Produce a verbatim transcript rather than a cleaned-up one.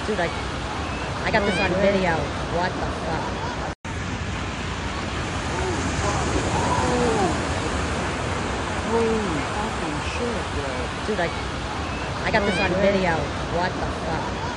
Dude, I, I got this on video. What the fuck? Holy fucking shit, bro. Dude, I, I got this on video. What the fuck?